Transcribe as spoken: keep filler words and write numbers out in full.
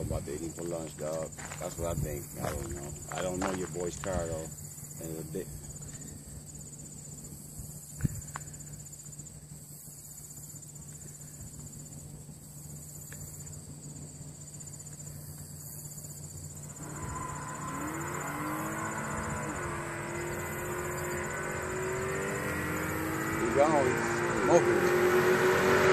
about to eat him for lunch, dog. That's what I think. I don't know. I don't know your boy's car, though. And a bit. He's gone. He's smoking.